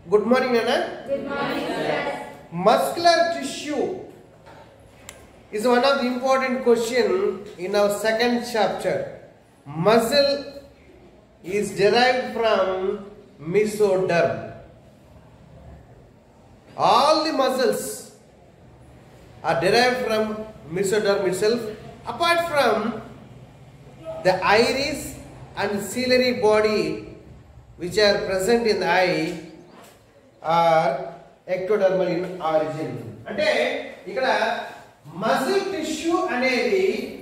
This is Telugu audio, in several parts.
Good morning, Nana. Good morning, sir. Muscular tissue is one of the important question in our second chapter. Muscle is derived from mesoderm. All the muscles are derived from mesoderm itself, apart from the iris and ciliary body which are present in the eye are ectodermal in origin. అంటే ఇక్కడ మజిల్ టిష్యూ అనేది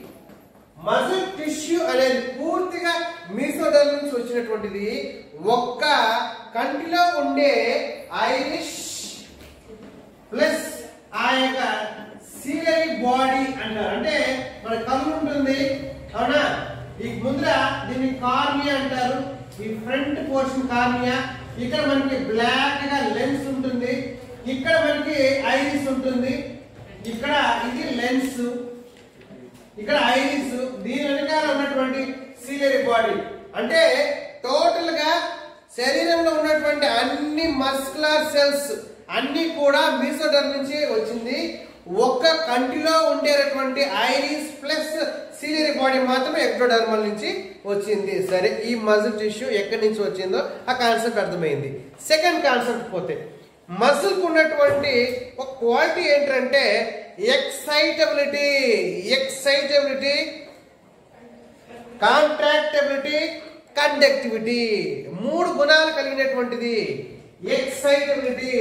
పూర్తిగా మీసోడర్మ్ నుంచి వచ్చినటువంటిది. ఒక్క కంటిలో ఉండే ఐరిష్ ప్లస్ ఆ యొక్క సీలరీ బాడీ అంటారు. అంటే మన కన్ను ఉంటుంది అవునా, ఈ ముందర దీన్ని కార్నియా అంటారు. ఈ ఫ్రంట్ పోర్షన్ కార్నియా, ఇక్కడ మనకి బ్లాక్ గా లెన్స్ ఉంటుంది, ఇక్కడ మనకి ఐరిస్ ఉంటుంది, ఇక్కడ ఇది లెన్స్, ఇక్కడ ఐరిస్, దీని వెనకాల ఉన్నటువంటి సీలరీ బాడీ. అంటే టోటల్ గా శరీరంలో ఉన్నటువంటి అన్ని మస్కులర్ సెల్స్ అన్ని కూడా మీసోడర్మ్ నుంచి వచ్చింది. ఒక్క కంటిలో ఉండేటటువంటి ఐరిస్ ప్లస్ సీలరీ బాడీ మాత్రమే ఎక్టోడర్మల్ నుంచి వచ్చింది. సరే, ఈ మజిల్ టిష్యూ ఎక్కడి నుంచి వచ్చిందో ఆ కాన్సెప్ట్ అర్థమైంది. సెకండ్ కాన్సెప్ట్ పోతే, మజిల్ కు ఉన్నటువంటి ఒక క్వాలిటీ ఏంటంటే ఎక్సైటబిలిటీ, కాంట్రాక్టబిలిటీ, కండక్టివిటీ. మూడు గుణాలు కలిగినటువంటిది ఎక్సైటబిలిటీ.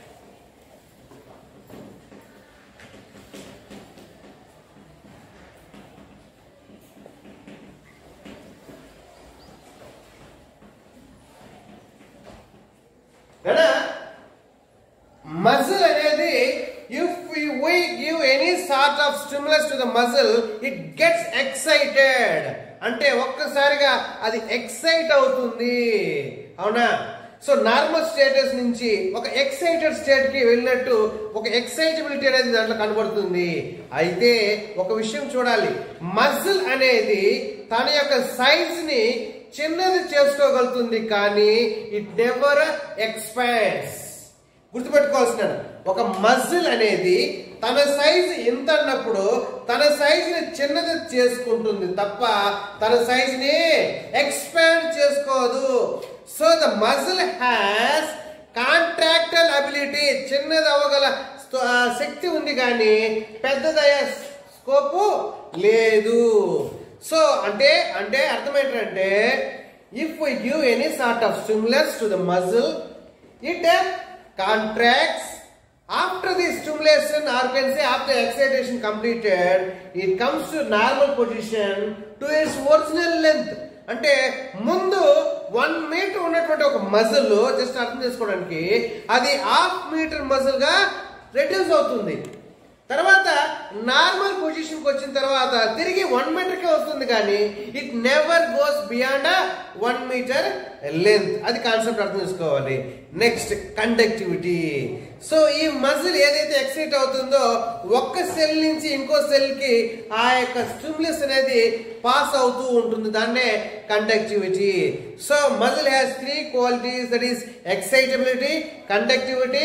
Muscle అనేది if we give any sort of stimulus to the muscle, it gets excited. అంటే ఒక్కసారిగా అది ఎక్సైట్ అవుతుంది అవునా. సో నార్మల్ స్టేటస్ నుంచి ఒక ఎక్సైటెడ్ స్టేట్ కి వెళ్ళినట్టు ఒక ఎక్సైటబిలిటీ అనేది దాంట్లో కనబడుతుంది. అయితే ఒక విషయం చూడాలి, మజిల్ అనేది తన యొక్క సైజ్ ని చిన్నది చేసుకోగలుగుతుంది, కానీ ఇట్ నెవర్ ఎక్స్పాండ్స్. గుర్తుపెట్టుకోవాల్సిన, ఒక మజిల్ అనేది తన సైజు ఎంత అన్నప్పుడు తన సైజుని చిన్నది చేసుకుంటుంది తప్ప తన సైజుని ఎక్స్పాండ్ చేసుకోదు. So the muscle has contractile ability, చిన్నది అవ్వగల శక్తి ఉంది కానీ పెద్దదయ్యే స్కోపు లేదు. సో అంటే అర్థం ఏంటంటే, if we give any sort of stimulus to the muscle, it contracts. After the stimulation, or can say after excitation completed, it comes to normal position to its original length. అంటే ముందు 1 మీటర్ ఉన్నటువంటి ఒక మజిల్ జస్ట్ అర్థం చేసుకోవడానికి అది 1/2 మీటర్ మజిల్ గా రెడ్యూస్ అవుతుంది. తర్వాత నార్మల్ పొజిషన్ కి వచ్చిన తర్వాత తిరిగి 1 మీటర్ కే వస్తుంది, కానీ it never goes beyond 1 metre length. అది కాన్సెప్ట్ అర్థం చేసుకోవాలి. Next, conductivity. సో ఈ మజిల్ ఏదైతే ఎక్సైట్ అవుతుందో ఒక్క సెల్ నుంచి ఇంకో సెల్ కి ఆ యొక్క స్టిమ్యులస్ అనేది పాస్ అవుతూ ఉంటుంది, దాన్నే conductivity. So muscle has 3 qualities, that is excitability, conductivity,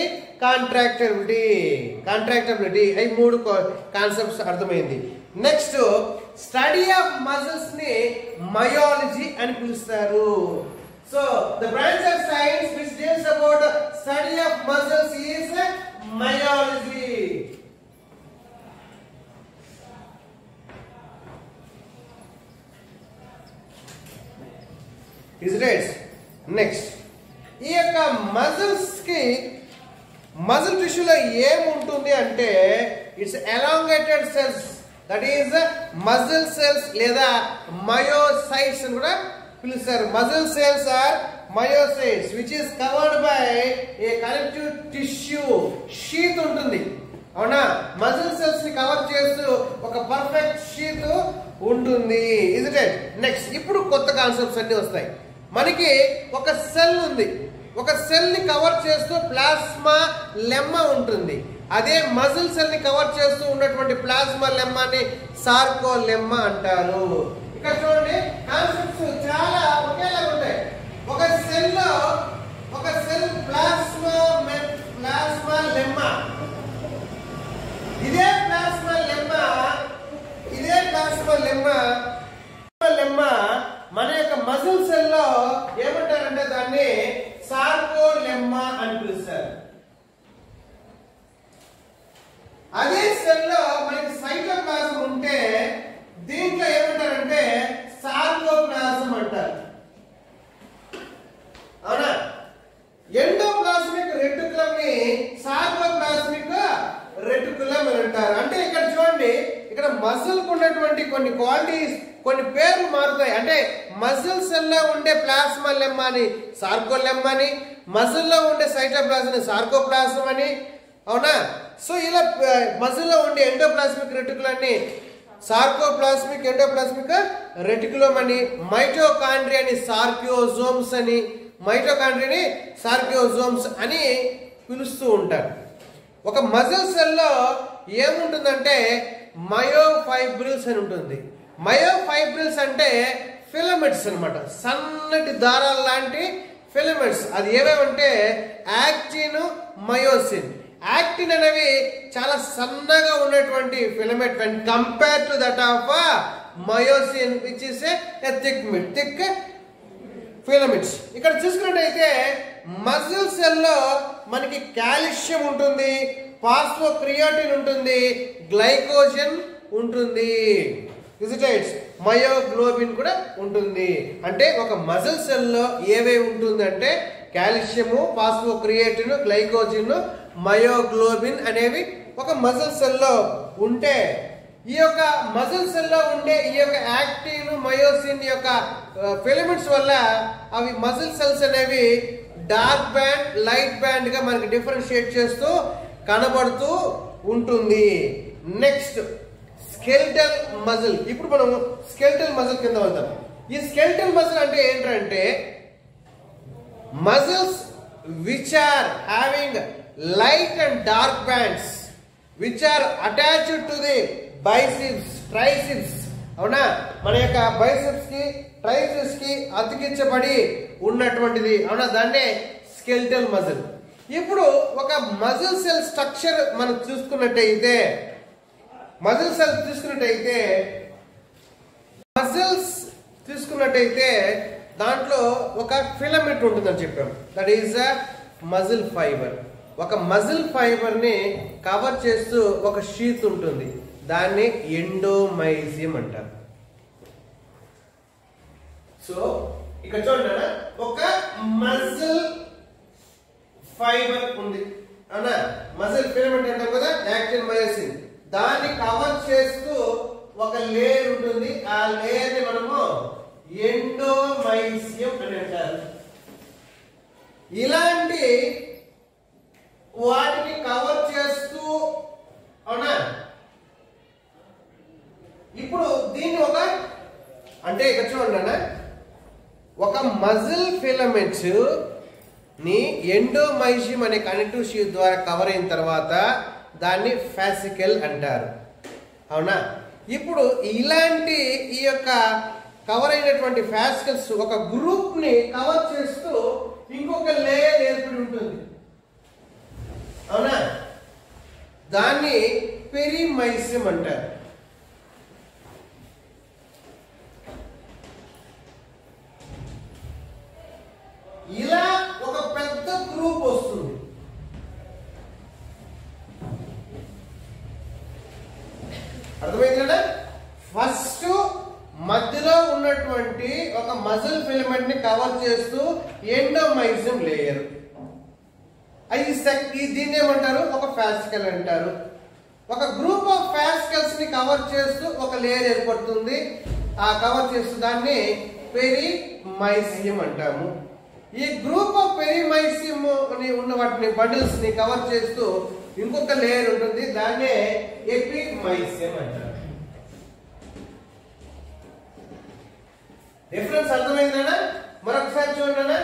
contractability. అవి 3 కాన్సెప్ట్స్ అర్థమైంది. నెక్స్ట్, స్టడీ ఆఫ్ మజిల్స్ ని మయాలజీ అని పిలుస్తారు. So the branch of science which deals about the study of muscles is myology. Is it? Next, ఈ యొక్క మజిల్స్ కి మజిల్ టిష్యూలో ఏముంటుంది అంటే it's elongated cells, that is muscle cells లేదా మయోసైట్స్ అని కూడా పిలుస్తారు. Muscle cells or myocytes which is covered by a connective tissue sheath ఉంటుంది అవునా. మజిల్ సెల్స్ ని కవర్ చేస్తూ ఒక పర్ఫెక్ట్ షీత్ ఉంటుంది. Is it? నెక్స్ట్, ఇప్పుడు కొత్త కాన్సెప్ట్స్ అన్ని వస్తాయి. మనకి ఒక సెల్ ఉంది, ఒక సెల్ ని కవర్ చేస్తూ ప్లాస్మా లెమ్మా ఉంటుంది. అదే మజిల్ సెల్ ని కవర్ చేస్తూ ఉన్నటువంటి ప్లాస్మా లెమ్మాని సార్కోలెమ్మా అంటారు. ఇక్కడ చూడండి, కాన్సెప్ట్స్ చాలా ఒకేలా ఉంటాయి. ఒక సెల్ ప్లాస్మా సార్కోప్లాస్మిక్ రెటికులం అని అంటారు. అంటే ఇక్కడ చూడండి, ఇక్కడ మజిల్ కు ఉన్నటువంటి కొన్ని క్వాలిటీస్, కొన్ని పేర్లు మారుతాయి. అంటే మజిల్ సెల్ లో ఉండే ప్లాస్మా లెమ్మా అని సార్కోలెమ్ అని, మజిల్ లో ఉండే సైటోప్లాజం సార్కోప్లాజం అని, అవునా? సో ఇలా మజిల్ లో ఉండే ఎండోప్లాస్మిక్ రెటికులాన్ని సార్కోప్లాస్మిక్ ఎండోప్లాస్మిక్ రెటికులం అని, మైటోకాండ్రియాని సార్కియోజోమ్స్ అని, మైటోకాండ్రియాని సార్కియోజోమ్స్ అని పిలుస్తూ ఉంటారు. ఒక మజిల్ సెల్లో ఏముంటుందంటే మయోఫైబ్రిల్స్ అని ఉంటుంది. మయోఫైబ్రిల్స్ అంటే ఫిలమెంట్స్ అన్నమాట, సన్నటి దారాలు లాంటి ఫిలమెంట్స్. అది ఏవేవంటే యాక్టిన్, మయోసిన్. యాక్టిన్ అనేవి చాలా సన్నగా ఉన్నటువంటి filament when compared to that of myosin which is a thick filaments. ఇక్కడ చూసుకున్నట్టయితే మజిల్ సెల్ లో మనకి కాల్షియం ఉంటుంది, ఫాస్ఫోక్రియాటిన్ ఉంటుంది, గ్లైకోజన్ ఉంటుంది, మయోగ్లోబిన్ కూడా ఉంటుంది. అంటే ఒక మజిల్ సెల్ లో ఏవేవి ఉంటుందంటే కాల్షియము, ఫాస్ఫోక్రియాటిన్, గ్లైకోజన్, మయోగ్లోబిన్ అనేవి ఒక మజిల్ సెల్ లో ఉంటే, ఈ యొక్క మజిల్ సెల్ లో ఉండే ఈ యొక్క యాక్టిన్, మయోసిన్ యొక్క ఫిలమెంట్స్ వల్ల అవి మజిల్ సెల్స్ అనేవి డార్క్ బ్యాండ్, లైట్ బ్యాండ్ గా మనకి డిఫరెన్షియేట్ చేస్తూ కనబడుతూ ఉంటుంది. Next skeletal muscle. ఇప్పుడు మనం స్కెలిటల్ మజిల్ కింద వెళ్తాం. ఈ స్కెలిటల్ మజిల్ అంటే ఏంటంటే muscles which are having light and dark bands which are attached to the biceps, triceps. అవునా? మన యొక్క బైసిప్స్ కి, ట్రైసిప్స్ కి అతికించబడి ఉన్నటువంటిది. అవునా? దాన్నే స్కెలిటల్ మజిల్. ఇప్పుడు ఒక మజిల్ సెల్ స్ట్రక్చర్ మనం చూసుకున్నట్టయితే, మజిల్స్ తీసుకున్నట్టయితే దాంట్లో ఒక ఫిలమెంట్ ఉంటుందని చెప్పాం. That is a muscle fibre. ఒక మజిల్ ఫైబర్ ని కవర్ చేస్తూ ఒక షీత్ ఉంటుంది, దాన్ని ఎండోమైజియం అంటారు. సో ఇక్కడ చూడండి, ఒక మజిల్ ఫైబర్ ఉంది, అవునా? మజిల్ ఫిలమెంట్ అంటాం కదా, యాక్టిన్, మయోసిన్. దాన్ని కవర్ చేస్తూ ఒక లేయర్ ఉంటుంది. ఆ లేయర్ ని మనము ఎండోమైజియం అని అంటారు. ఇలాంటి వాటిని కవర్ చేస్తూ, అవునా? ఇప్పుడు దీన్ని అంటే ఇక్కడ చూడండి, ఒక మజిల్ ఫిలమెంట్స్ ని ఎండోమైజియం అనే కనెక్టివ్ షీత్ ద్వారా కవర్ అయిన తర్వాత దాన్ని ఫాసికల్ అంటారు. అవునా? ఇప్పుడు ఇలాంటి ఈ యొక్క కవర్ అయినటువంటి ఫాసికల్స్ ఒక గ్రూప్ ని కవర్ చేస్తూ ఇంకొక లేయర్ ఏర్పడి ఉంటుంది. అవునా? దాన్ని పెరిమైసియం అంటారు. ఇలా ఒక పెద్ద గ్రూప్ వస్తుంది. అర్థమైందా? ఫస్ట్ మధ్యలో ఉన్నటువంటి ఒక మజిల్ ఫిలమెంట్ ని కవర్ చేస్తూ ఎండోమైజియం లేయర్. దీన్ని ఏమంటారు? ఒక ఫాసికల్ అంటారు. ఒక గ్రూప్ ఆఫ్ ఫాసికల్స్ ని కవర్ చేస్తూ ఒక లేయర్ ఏర్పడుతుంది. ఆ కవర్ చేస్తూ దాన్ని పెరిమైసియం అంటాము. ఈ గ్రూప్ ఆఫ్ పెరిమైసియం ఉన్న వాటిని బండిల్స్ ని కవర్ చేస్తూ ఇంకొక లేయర్ ఉంటుంది, దాన్నే ఎపిమైసియం అంటారు. డిఫరెన్స్ అర్థమైందా? మరొకసారి చూడండి,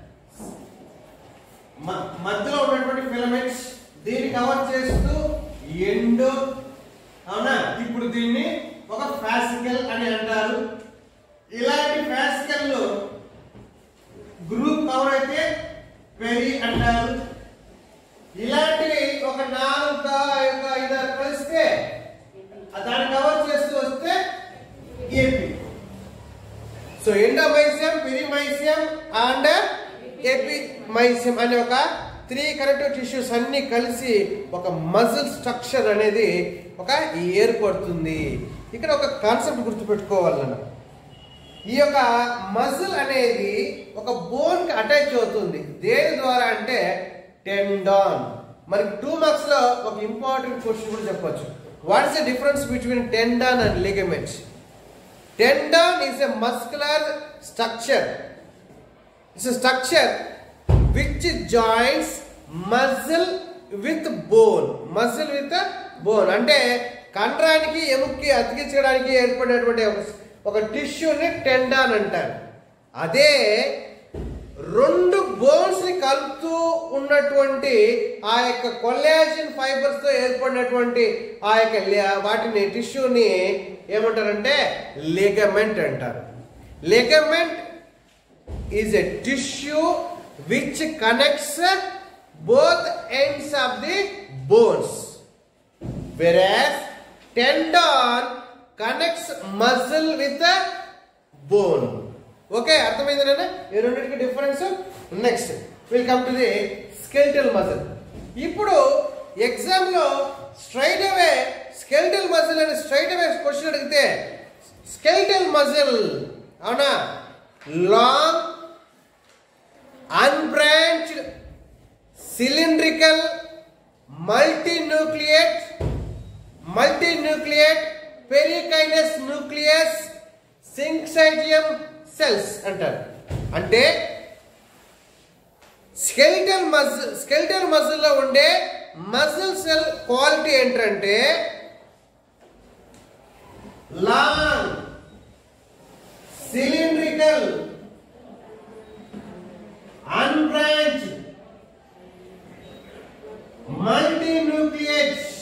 మధ్యలో ఉన్నటువంటి ఫిలమెంట్స్ దీన్ని కవర్ చేస్తూ ఎండో, అవునా? ఇప్పుడు దీన్ని ఒక ఫాసికల్ అని అంటారు. ఇలాంటి ఫాసికల్ గ్రూప్ కవర్ అయితే పెరి అంటారు. ఇలాంటివి ఒక 4-5 కలిస్తే దాన్ని కవర్ చేస్తూ వస్తే ఏపీ. So endomysium, perimysium and epimysium అనే ఒక 3 కనెక్టివ్ టిష్యూస్ అన్ని కలిసి ఒక మజిల్ స్ట్రక్చర్ అనేది ఒక ఏర్పడుతుంది. ఇక్కడ ఒక కాన్సెప్ట్ గుర్తుపెట్టుకోవాలన్న, ఈ యొక్క మజిల్ అనేది ఒక బోన్ కి అటాచ్ అవుతుంది. దేని ద్వారా అంటే టెండాన్. మనకి 2 మార్క్స్ లో ఒక ఇంపార్టెంట్ క్వశ్చన్ కూడా చెప్పొచ్చు. What is the difference between tendon and ligament? Tendon is a muscular structure. It's a structure which joins muscle with bone. Muscle with a bone. అంటే కండరానికి ఎముకకి అతికించడానికి ఏర్పడినటువంటి ఒక టిష్యూని టెండాన్ అంటారు. అదే రెండు బోన్స్ ని కలుపుతూ ఉన్నటువంటి ఆ యొక్క కొల్లాజన్ ఫైబర్స్ తో ఏర్పడినటువంటి ఆ యొక్క వాటిని టిష్యూని ఏమంటారంటే లిగమెంట్ అంటారు. Ligament is a tissue which connects both ends of the bones, whereas tendon connects muscle with the bone. Okay, అర్థమైందేనా ఈ రెండింటికి difference? Next will come to the skeletal muscle. ఇప్పుడు ఎగ్జామ్ లో స్ట్రైట్ అవే స్కెలిటల్ మజిల్ అని స్ట్రైట్ అవే క్వశ్చన్ అడిగితే స్కెలిటల్ మజిల్ అవునా, లాంగ్ అన్బ్రాంచ్డ్ సిలిండ్రికల్ మల్టీన్యూక్లియేట్ పెరికైనస్ న్యూక్లియస్ సింక్సైటియం సెల్స్ అంటారు. అంటే స్కెలిటల్ మజిల్ లో ఉండే మజిల్ సెల్ క్వాలిటీ ఏంటంటే long cylindrical unbranched మల్టీన్యూక్లియేట్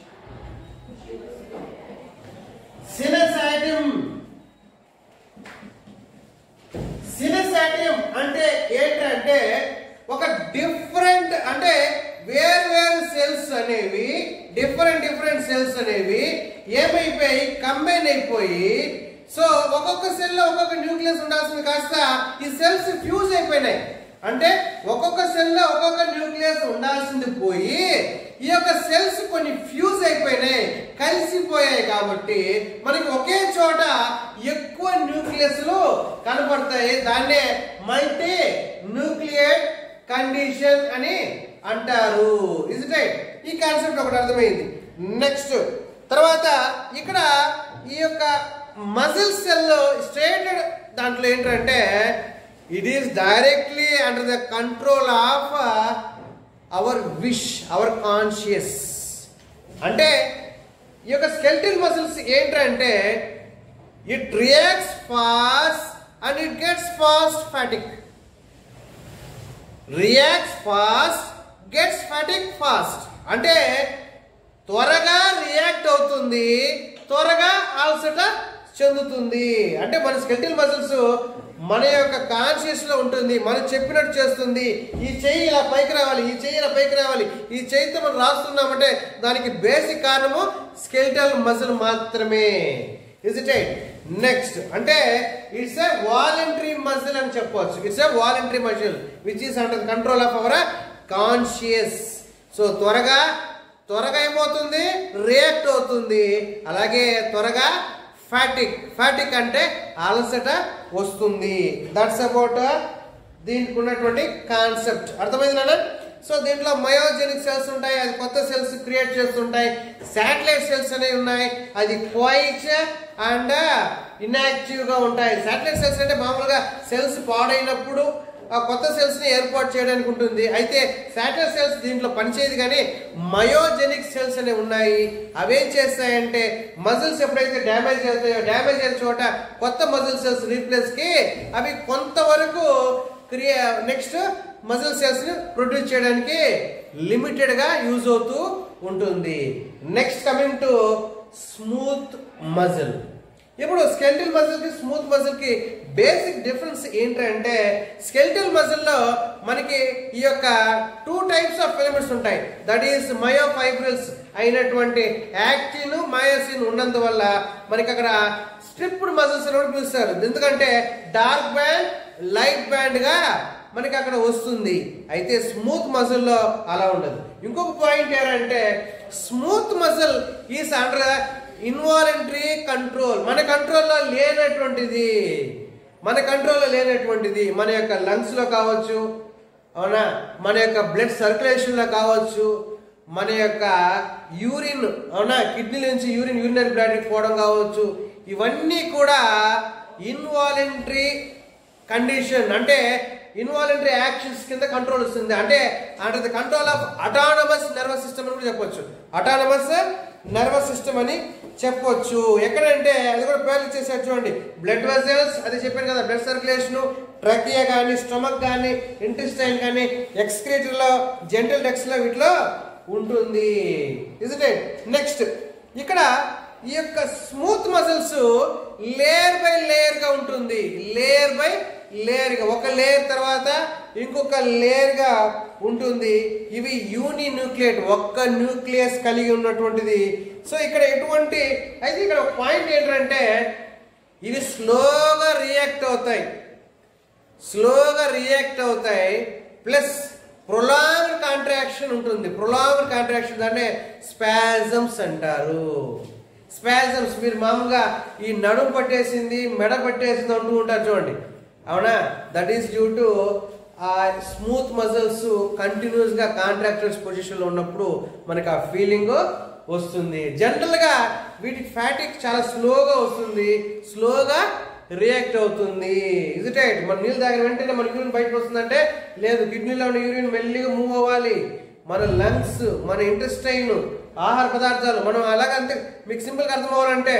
syncytium. Syncytium అంటే ఏంటంటే ఒక డిఫరెంట్ అంటే వేరు సెల్స్ అనేవి డిఫరెంట్ సెల్స్ అనేవి ఏమైపోయి కంబైన్ అయిపోయి, సో ఒక్కొక్క సెల్ లో ఒక్కొక్క న్యూక్లియస్ ఉండాల్సింది కాస్త ఈ సెల్స్ ఫ్యూజ్ అయిపోయినాయి. అంటే ఒక్కొక్క సెల్ లో ఒక్కొక్క న్యూక్లియస్ ఉండాల్సింది పోయి ఈ యొక్క సెల్స్ కొన్ని ఫ్యూజ్ అయిపోయినాయి, కలిసిపోయాయి. కాబట్టి మనకి ఒకే చోట ఎక్కువ న్యూక్లియస్లు కనపడతాయి. దాన్నే మల్టీ న్యూక్లియేట్ కండిషన్ అని అంటారు. Is it right? ఈ కాన్సెప్ట్ ఒకటి అర్థమైంది. నెక్స్ట్ తర్వాత ఇక్కడ ఈ యొక్క మజిల్ సెల్ స్ట్రేటెడ్ దాంట్లో ఏంటంటే it is directly under the control of our wish, our conscious. అంటే ఈ యొక్క స్కెలిటల్ మజిల్స్ ఏంటంటే it reacts fast and it gets fast fatigue. Reacts fast gets fatigue fast. అంటే త్వరగా రియాక్ట్ అవుతుంది, త్వరగా అలసట చెందుతుంది. అంటే మన స్కెలిటల్ మజిల్స్ మన యొక్క కాన్షియస్ లో ఉంటుంది, మనం చెప్పినట్టు చేస్తుంది. ఈ చెయ్యి ఇలా పైకి రావాలి, ఈ చెయ్యి ఇలా పైకి రావాలి, ఈ చెయ్యితో మనం రాస్తున్నామంటే దానికి బేసిక్ కారణము స్కెలిటల్ మజిల్ మాత్రమే. Is it right? నెక్స్ట్ అంటే ఇట్స్ ఎ వాలంటరీ మజిల్ అని చెప్పవచ్చు. It's a voluntary muscle which is under control of our conscious. So త్వరగా ఏమవుతుంది, రియాక్ట్ అవుతుంది. అలాగే త్వరగా ఫ్యాటిక్ అంటే అలసట వస్తుంది. దట్స్ అబౌట్ దీనికి ఉన్నటువంటి కాన్సెప్ట్. అర్థమైంది నాన్న? సో దీంట్లో మయోజెనిక్ సెల్స్ ఉంటాయి, అది కొత్త సెల్స్ క్రియేట్ చేస్తుంటాయి. శాటిలైట్ సెల్స్ అనేవి ఉన్నాయి, అది క్వైట్ అండ్ ఇన్యాక్టివ్ గా ఉంటాయి. శాటిలైట్ సెల్స్ అంటే మామూలుగా సెల్స్ పాడైనప్పుడు ఆ కొత్త సెల్స్ ని ఏర్పాటు చేయడానికి ఉంటుంది. అయితే శాటిలైట్ సెల్స్ దీంట్లో పనిచేయదు. కానీ మయోజెనిక్ సెల్స్ అనేవి ఉన్నాయి. అవేం చేస్తాయంటే మజిల్స్ ఎప్పుడైతే డ్యామేజ్ అవుతాయో, డ్యామేజ్ అయిన చోట కొత్త మజిల్ సెల్స్ రీప్లేస్ కి అవి కొంతవరకు నెక్స్ట్ మజిల్ సెల్స్ ని ప్రొడ్యూస్ చేయడానికి లిమిటెడ్ గా యూజ్ అవుతూ ఉంటుంది. Next coming to smooth muscle. ఇప్పుడు స్కెలిటల్ మజిల్ కి స్మూత్ మజిల్ కి బేసిక్ డిఫరెన్స్ ఏంటంటే స్కెలిటల్ మజిల్ లో మనకి ఈ యొక్క 2 టైప్స్ ఆఫ్ ఫిలమెంట్స్ ఉంటాయి. దట్ ఈస్ మయోఫైబ్రిల్స్ అయినటువంటి యాక్టిన్, మయోసిన్ ఉన్నందువల్ల మనకి అక్కడ స్ట్రిప్డ్ మజిల్స్ అని పిలుస్తారు. ఎందుకంటే డార్క్ బ్యాండ్, లైట్ బ్యాండ్ గా మనకి అక్కడ వస్తుంది. అయితే స్మూత్ మజిల్ లో అలా ఉండదు. ఇంకొక పాయింట్ ఏంటంటే smooth muscle is under involuntary control. మన కంట్రోల్లో లేనటువంటిది మన యొక్క లంగ్స్ లో కావచ్చు, అవునా, మన యొక్క బ్లడ్ సర్క్యులేషన్ లో కావచ్చు, మన యొక్క యూరిన్ అవునా కిడ్నీ నుంచి యూరినరీ బ్లాడర్కి పోవడం కావచ్చు, ఇవన్నీ కూడా ఇన్వాలంటరీ కండిషన్, అంటే ఇన్వాలంటరీ యాక్షన్స్ కింద కంట్రోల్ వస్తుంది. అంటే under the control of autonomous nervous system అని కూడా చెప్పొచ్చు. అటానమస్ నర్వస్ సిస్టమ్ అని చెప్పొచ్చు. ఎక్కడంటే అది కూడా పేర్లు చేశారు చూడండి. బ్లడ్ వెజల్స్ అది చెప్పాను కదా, బ్లడ్ సర్క్యులేషన్, ట్రకియా కానీ, స్టమక్ కానీ, ఇంటెస్టైన్ కానీ, ఎక్స్క్రీటర్లో, జెంటల్ డక్ట్స్లో వీటిలో ఉంటుంది. Is it? నెక్స్ట్ ఇక్కడ ఈ యొక్క smooth muscles layer by layer గా ఉంటుంది. లేయర్ బై లేయర్ గా, ఒక లేయర్ తర్వాత ఇంకొక లేయర్ గా ఉంటుంది. ఇవి యూని న్యూక్లియేట్, ఒక్క న్యూక్లియస్ కలిగి ఉన్నటువంటిది. సో ఇక్కడ ఎటువంటి అయితే ఇక్కడ ఒక పాయింట్ ఏంటంటే ఇవి స్లోగా రియాక్ట్ అవుతాయి, ప్లస్ ప్రొలాంగ్డ్ కాంట్రాక్షన్ ఉంటుంది. ప్రొలాంగ్డ్ కాంట్రాక్షన్ అంటే స్పాజమ్స్ అంటారు. స్పాజమ్స్ మీరు మామూలుగా ఈ నడుము పట్టేసింది, మెడ పట్టేసింది అంటూ ఉంటారు చూడండి, అవునా? దట్ ఈస్ డ్యూ టు ఆ స్మూత్ మజిల్స్ కంటిన్యూస్ గా కాంట్రాక్టర్స్ పొజిషన్ లో ఉన్నప్పుడు మనకి ఆ ఫీలింగ్ వస్తుంది. జనరల్ గా వీటికి ఫ్యాటిక్ చాలా స్లోగా వస్తుంది, స్లోగా రియాక్ట్ అవుతుంది. Is it right? మన నీళ్ళు తాగిన వెంటనే మన యూరిన్ బయటకు వస్తుందంటే లేదు, కిడ్నీలో ఉన్న యూరిన్ మెల్లిగా మూవ్ అవ్వాలి. మన లంగ్స్, మన ఇంటెస్టైన్, ఆహార పదార్థాలు మనం అలాగంటే మీకు సింపుల్గా అర్థం అవ్వాలంటే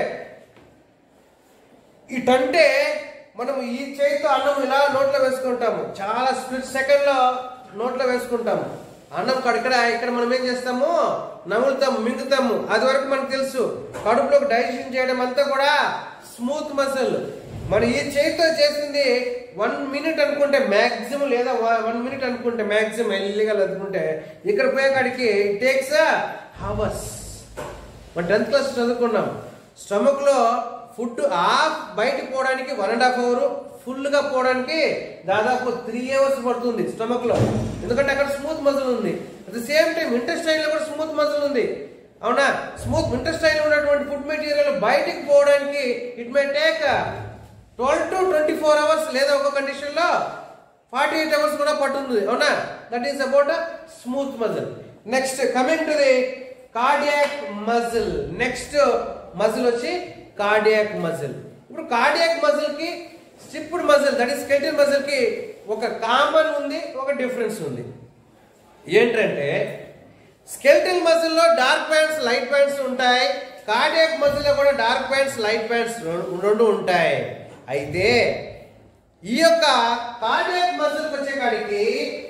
ఇటంటే మనం ఈ చేతితో అన్నం ఇలా నోట్లో వేసుకుంటాము, చాలా స్ప్లిట్ సెకండ్ లో నోట్లో వేసుకుంటాము. అన్నం ఇక్కడ మనం ఏం చేస్తాము, నములుతాము, మింగుతాము. అది వరకు మనకు తెలుసు. కడుపులోకి డైజెషన్ చేయడం అంతా కూడా స్మూత్ మజిల్. మనం ఈ చేతితో చేసింది 1 minute అనుకుంటే మ్యాక్సిమం, లేదా 1 minute అనుకుంటే మ్యాక్సిమం, ఎల్లిగా అనుకుంటే ఇక్కడ పోయేకాడికి టేక్స్ హవర్స్. మన 10th క్లాస్ చదువుకున్నాం. స్టమక్ లో ఫుడ్ బయటకు పోవడానికి 1.5 hour, ఫుల్ గా పోవడానికి దాదాపు 3 hours పడుతుంది స్టమక్ లో, ఎందుకంటే అక్కడ స్మూత్ మజిల్ ఉంది. At the same time intestine లో కూడా స్మూత్ మజిల్ ఉంది, అవునా? స్మూత్ ఇంటెస్టైన్ లో ఉన్నటువంటి ఫుడ్ మెటీరియల్ బయటకు పోవడానికి it may take 12 to 24 hours, లేదా ఒక కండిషన్ లో 48 hours కూడా పడుతుంది, అవునా? That is about smooth muscle. Next coming to the cardiac muscle. Next muscle వచ్చి కార్డియాక్ మజిల్. ఇప్పుడు కార్డియాక్ మజిల్ కి striped muscle, that is skeletal muscle కి ఒక కామన్ ఉంది, ఒక డిఫరెన్స్ ఉంది. ఏంటంటే స్కెలిటల్ మజిల్ లో డార్క్ బ్యాండ్స్, లైట్ బ్యాండ్స్ ఉంటాయి. కార్డియాక్ మజిల్ లో కూడా డార్క్ బ్యాండ్స్, లైట్ బ్యాండ్స్ రెండు ఉంటాయి. అయితే ఈ యొక్క కార్డియాక్ మజిల్ వచ్చే కాడికి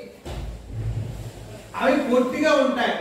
అవి పొట్టిగా ఉంటాయి.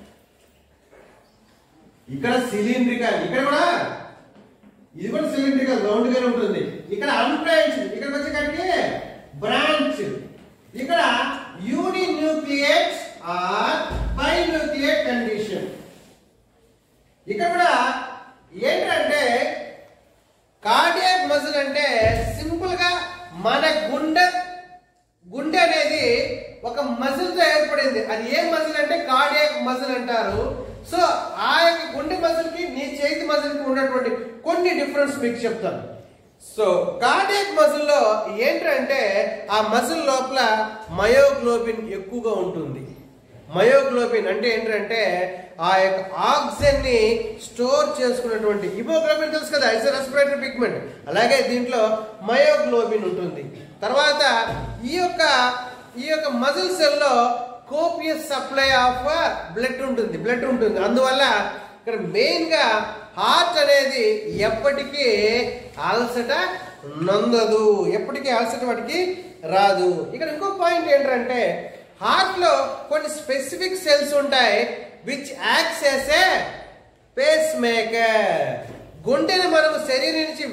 ఇక్కడ సిలిండ్రికల్, ఇక్కడ కూడా ఇది కూడా సిలిండ్రికల్ రౌండ్ గానే ఉంటుంది. ఇక్కడ అన్బ్రాంచ్, ఇక్కడ వచ్చేకాడికి బ్రాంచ్. ఇక్కడ uninucleate or binucleate condition. ఇక్కడ కూడా ఏంటంటే కార్డియాక్ మజిల్ అంటే సింపుల్ గా మన గుండె అనేది ఒక మజిల్ తో ఏర్పడింది. అది ఏ మజిల్ అంటే కార్డియాక్ మజిల్ అంటారు. సో ఆ యొక్క గుండె మజిల్ కి నీ చేతి మజిల్ కి ఉన్నటువంటి కొన్ని డిఫరెన్స్ మీకు చెప్తాను. సో కార్డియాక్ మజిల్ లో ఏంటంటే ఆ మజిల్ లోపల మయోగ్లోబిన్ ఎక్కువగా ఉంటుంది. మయోగ్లోబిన్ అంటే ఏంటంటే ఆ యొక్క ఆక్సిజన్ ని స్టోర్ చేసుకున్నటువంటి, హిమోగ్లోబిన్ తెలుసు కదా, ఇట్స్ రెస్పిరేటరీ పిగ్మెంట్. అలాగే దీంట్లో మయోగ్లోబిన్ ఉంటుంది. తర్వాత ఈ యొక్క మజిల్ సెల్ లో కోపియస్ సప్లై ఆఫ్ బ్లడ్ ఉంటుంది. అందువల్ల ఇక్కడ మెయిన్ గా హార్ట్ అనేది ఎప్పటికీ అలసట నొందదు, ఎప్పటికీ అలసట వాటికి రాదు. ఇక్కడ ఇంకో పాయింట్ ఏంటంటే హార్ట్ లో కొన్ని స్పెసిఫిక్ సెల్స్ ఉంటాయి which acts as a pacemaker. గుండెని మనం శరీరం నుంచి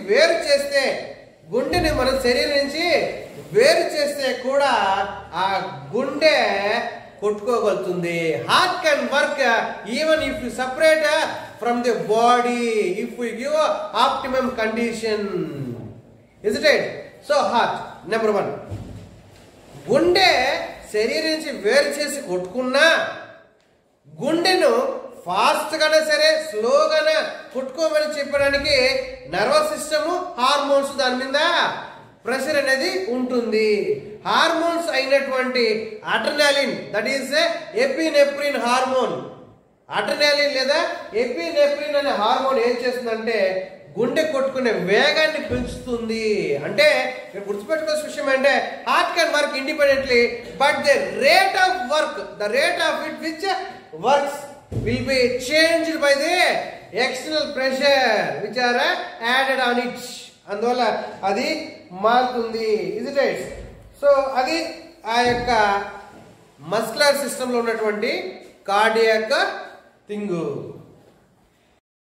వేరు చేస్తే కూడా ఆ గుండె కొట్టుకోగలుగుతుంది. Heart can work even if you separate from the body, if you give optimum condition. Is it right? So heart number 1. గుండె శరీరం నుంచి వేరు చేసి కొట్టుకున్నా గుండెను ఫాస్ట్ గానే సరే స్లోగానే కొట్టుకోమని చెప్పడానికి నర్వస్ సిస్టమ్, హార్మోన్స్ దాని మీద ప్రెషర్ అనేది ఉంటుంది. హార్మోన్స్ అయినటువంటి adrenaline, that is epinephrine hormone, adrenaline లేదా ఎపినెఫ్రిన్ అనే హార్మోన్ ఏం చేస్తుందంటే గుండె కొట్టుకునే వేగాన్ని పెంచుతుంది. అంటే మీరు గుర్తుపెట్టుకోవాల్సిన విషయం అంటే heart can work independently but the rate of it which works will be changed by the external pressure which are added on it. అందువల్ల అది మారుతుంది. Is it right? సో అది ఆ యొక్క మస్కులర్ సిస్టంలో ఉన్నటువంటి కార్డియాక్ థింగ్.